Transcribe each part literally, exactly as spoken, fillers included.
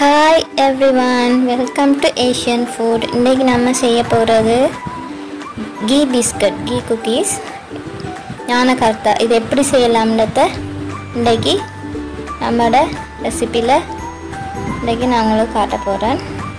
Hi everyone, welcome to Asian food. இன்னைக்கு நம்ம செய்ய போறது ghee biscuit, ghee cookies. ஞான கர்த்தா இது எப்படி செய்யலாம்ன்றத இன்னைக்கு நம்மளோட ரெசிபில இன்னைக்கு நான் உங்களுக்கு காட்ட போறேன்.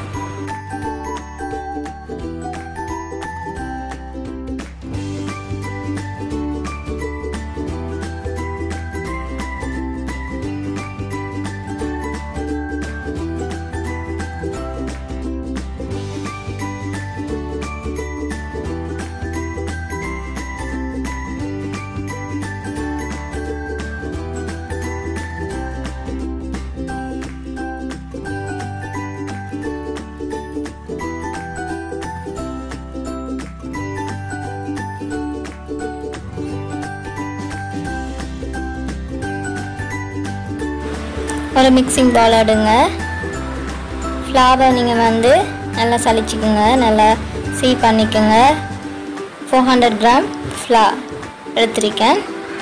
ஒரு மிக்சிங் பவுல் எடுங்க. ஃப்ளவர் நீங்கள் வந்து நல்லா சலிச்சுக்குங்க, நல்லா சீ பண்ணிக்கோங்க. ஃபோர் ஹண்ட்ரட் கிராம் ஃப்ளவர் எடுத்துருக்கேன்.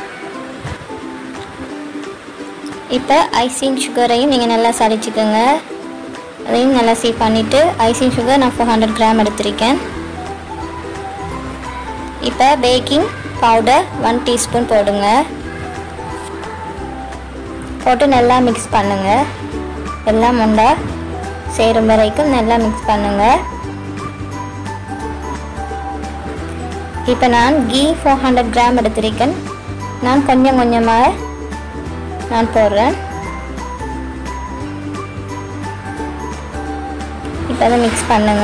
இப்போ ஐசிங் சுகரையும் நீங்கள் நல்லா சலிச்சுக்கோங்க, அதையும் நல்லா சீ பண்ணிவிட்டு ஐசிங் சுகர் நான் ஃபோர் ஹண்ட்ரட் கிராம் எடுத்துருக்கேன். இப்போ பேக்கிங் பவுடர் ஒன் டீஸ்பூன் போடுங்க. போட்டு நல்லா மிக்ஸ் பண்ணுங்க. எல்லாம் உண்டா சேரும் வரைக்கும் நல்லா மிக்ஸ் பண்ணுங்க. இப்போ நான் கீ ஃபோர் ஹண்ட்ரட் கிராம் எடுத்திருக்கேன். நான் கொஞ்சம் கொஞ்சமாக நான் போடுறேன். இப்போ அதை மிக்ஸ் பண்ணுங்க.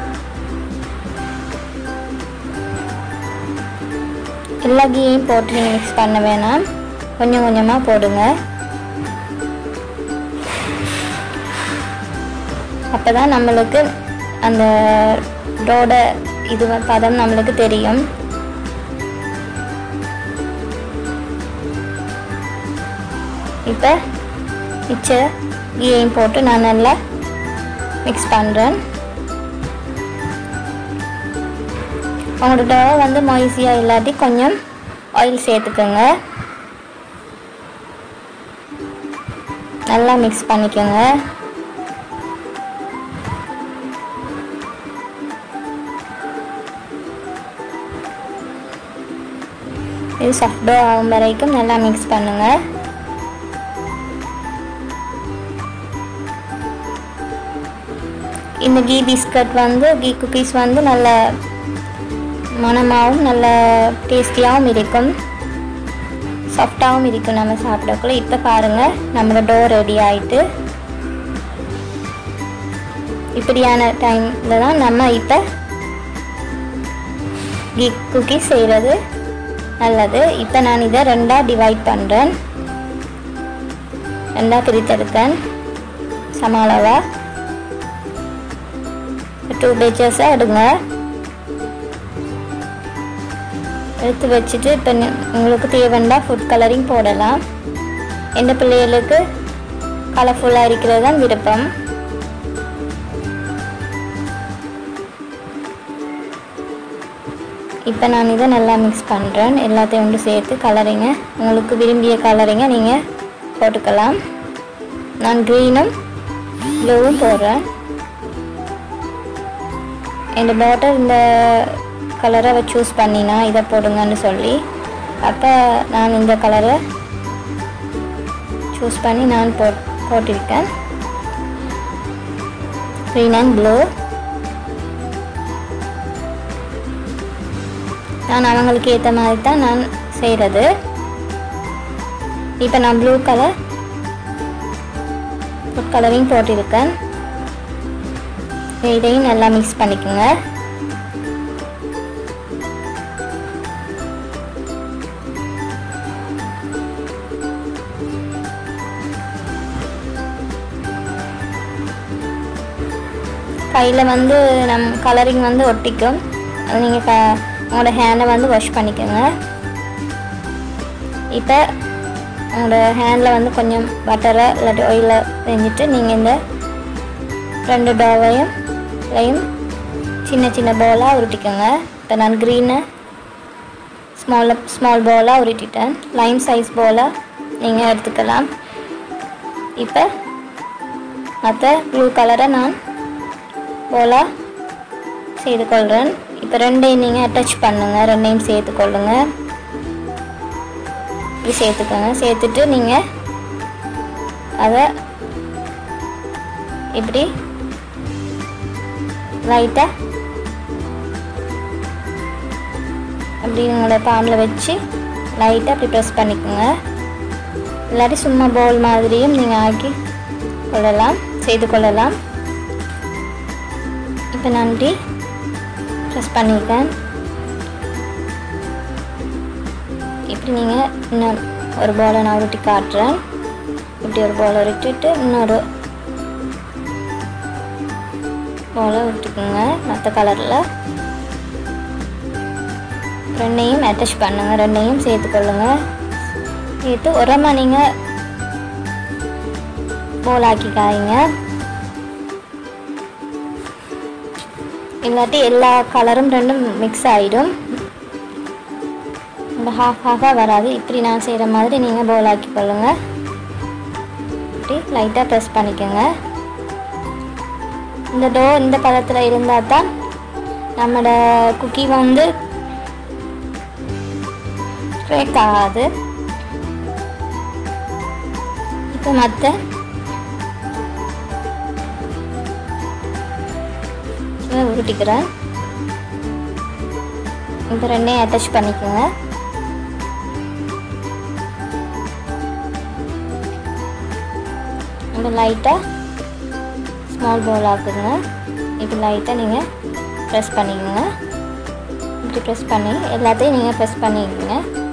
எல்லா கீயையும் போட்டு நீங்கள் மிக்ஸ் பண்ண வேணாம், கொஞ்சம் கொஞ்சமாக போடுங்க. அப்போ தான் நம்மளுக்கு அந்த டோட இது பதம் நம்மளுக்கு தெரியும். இப்போ மிச்ச கீயையும் போட்டு நான் நல்லா மிக்ஸ் பண்ணுறேன். உங்களோட டோ வந்து மொய்ஸியாக இல்லாட்டி கொஞ்சம் ஆயில் சேர்த்துக்கோங்க. நல்லா மிக்ஸ் பண்ணிக்கோங்க. இது சாஃப்ட் டோ ஆகும் வரைக்கும் நல்லா மிக்ஸ் பண்ணுங்க. இந்த கீ பிஸ்கட் வந்து கீ குக்கீஸ் வந்து நல்ல மணமாகவும் நல்ல டேஸ்டியாகவும் இருக்கும், சாஃப்டாகவும் இருக்கும் நம்ம சாப்பிடக்குள்ள. இப்போ பாருங்கள், நம்மளோட டோ ரெடி ஆகிட்டு. இப்படியான டைமில் தான் நம்ம இப்போ கீ குக்கீஸ் செய்கிறது நல்லது. இப்போ நான் இதை ரெண்டாக டிவைட் பண்ணுறேன், ரெண்டாக பிரித்தெடுத்தேன் சம அளவாக. டூ பேச்சஸாக எடுங்க. எடுத்து வச்சுட்டு இப்போ உங்களுக்கு தேவைன்னா ஃபுட் கலரிங் போடலாம். எந்த பிள்ளைகளுக்கு கலர்ஃபுல்லாக இருக்கிறது தான் விருப்பம். இப்போ நான் இதை நல்லா மிக்ஸ் பண்ணுறேன். எல்லாத்தையும் ஒன்று சேர்த்து கலரிங்க உங்களுக்கு விரும்பிய கலரிங்க நீங்கள் போட்டுக்கலாம். நான் க்ரீனும் ப்ளூவும் போடுறேன். இந்த டாட்டர் இந்த கலரை சூஸ் பண்ணினா இதை போடுங்கன்னு சொல்லி, அப்போ நான் இந்த கலரை சூஸ் பண்ணி நான் போட் போட்டிருக்கேன் க்ரீன் அண்ட் ப்ளூ. நான் அவங்களுக்கு ஏற்ற மாதிரி தான் நான் செய்கிறது. இப்போ நான் ப்ளூ கலர் ஃபுட் கலரிங் போட்டிருக்கேன். இதையும் நல்லா மிக்ஸ் பண்ணிக்கோங்க. கையில் வந்து நம் கலரிங் வந்து ஒட்டிக்கும், அது நீங்கள் க உங்களோட ஹேண்டை வந்து வாஷ் பண்ணிக்கோங்க. இப்போ உங்களோட ஹேண்டில் வந்து கொஞ்சம் பட்டரை இல்லாட்டி ஆயிலை செஞ்சுட்டு நீங்கள் இந்த ரெண்டு டோவையும் இதையும் சின்ன சின்ன பவுலாக உருட்டிக்கோங்க. இப்போ நான் க்ரீனை ஸ்மால் ஸ்மால் பவுலாக உருட்டிட்டேன். லைம் சைஸ் பவுலாக நீங்கள் எடுத்துக்கலாம். இப்போ மற்ற ப்ளூ கலரை நான் போலாக செய்து கொள்கிறேன். இப்போ ரெண்டையும் நீங்கள் அட்டாச் பண்ணுங்கள், ரெண்டையும் சேர்த்து கொள்ளுங்க. இப்படி சேர்த்துக்கோங்க. சேர்த்துட்டு நீங்கள் அதை இப்படி லைட்டாக அப்படி உங்களோட பானில் வச்சு லைட்டாக அப்படி ப்ரெஸ் பண்ணிக்கோங்க. இல்லாட்டி சும்மா பவுல் மாதிரியும் நீங்கள் ஆக்கி கொள்ளலாம், செய்து கொள்ளலாம். இப்போ நான் இப்படி ப்ரெஸ் பண்ணியிருக்கேன். இப்படி நீங்கள் இன்னும் ஒரு பவுலை நான் உருட்டி காட்டுறேன். இப்படி ஒரு பவுலை உருட்டிட்டு இன்னொரு பவுலை உருட்டிக்குங்க. மற்ற கலரில் ரெண்டையும் அட்டாச் பண்ணுங்க, ரெண்டையும் சேர்த்துக்கொள்ளுங்க. சேர்த்து உரமாக நீங்கள் போல் ஆக்கி காய்ங்க. இல்லாட்டி எல்லா கலரும் ரெண்டும் மிக்ஸ் ஆகிடும், இந்த ஹாஃப் ஹாஃபாக வராது. இப்படி நான் செய்கிற மாதிரி நீங்கள் போல் ஆக்கி கொள்ளுங்க. இப்படி லைட்டாக ப்ரெஸ் பண்ணிக்கோங்க. இந்த டோ இந்த பதத்தில் இருந்தால் தான் நம்மளோட குக்கி வந்து பிரேக் ஆகாது. இப்போ மற்ற உருட்டிக்கிறேன். இப்போ ரெண்டையும் அட்டாச் பண்ணிக்கோங்க. இப்போ லைட்டாக ஸ்மால் பவுல் ஆக்குங்க. இப்போ லைட்டாக நீங்கள் ப்ரெஸ் பண்ணிக்கோங்க. இப்படி ப்ரெஸ் பண்ணி எல்லாத்தையும் நீங்கள் ப்ரெஸ் பண்ணிக்கோங்க.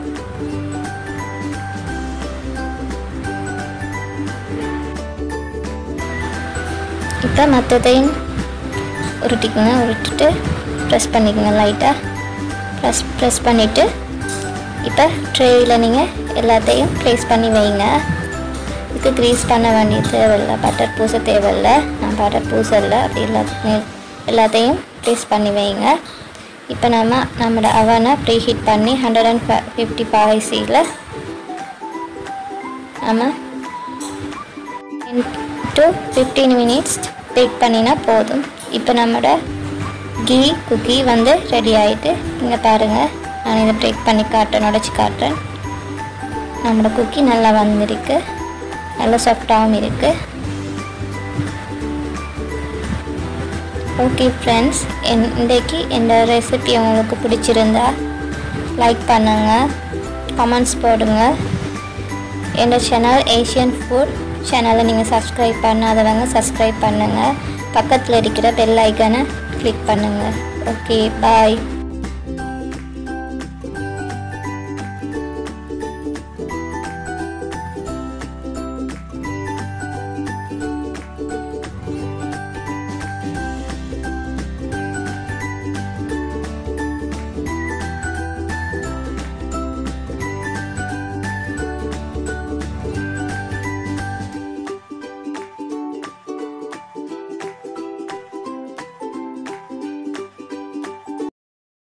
இப்போ மற்றதையும் உருட்டிக்குங்க. உருட்டிட்டு ப்ரெஸ் பண்ணிக்கோங்க. லைட்டாக ப்ரெஸ் ப்ரெஸ் பண்ணிவிட்டு இப்போ ட்ரேயில் நீங்கள் எல்லாத்தையும் ப்ளேஸ் பண்ணி வைங்க. இதுக்கு க்ரீஸ் பண்ண வேண்டிய தேவையில்லை, பட்டர் பூச தேவையில்லை. நான் பட்டர் பூசலை. அப்படி எல்லாத்தையும் எல்லாத்தையும் ப்ளேஸ் பண்ணி வைங்க. இப்போ நம்ம நம்மளோட அவனை ப்ரீ ஹீட் பண்ணி ஹண்ட்ரட் அண்ட் ஃபிஃப்டி பாய்ஸில் நம்ம டு ஃபிஃப்டீன் மினிட்ஸ் பேக் பண்ணினா போதும். இப்போ நம்மளோட கீ குக்கி வந்து ரெடி ஆகிட்டு இங்கே பாருங்கள். நான் இதை பிரேக் பண்ணி காட்டுறேன், உடச்சி காட்டுறேன். நம்மளோட குக்கி நல்லா வந்திருக்கு, நல்லா சாஃப்டாகவும் இருக்குது. ஓகே ஃப்ரெண்ட்ஸ், இன்றைக்கி இந்த ரெசிபி உங்களுக்கு பிடிச்சிருந்தா லைக் பண்ணுங்கள், கமெண்ட்ஸ் போடுங்க. என்னோட சேனல் ஏஷியன் ஃபுட் சேனலை நீங்கள் சப்ஸ்கிரைப் பண்ணாதவங்க சப்ஸ்கிரைப் பண்ணுங்கள். பக்கத்தில் இருக்கிற பெல் ஐக்கானை கிளிக் பண்ணுங்கள். ஓகே, பாய்.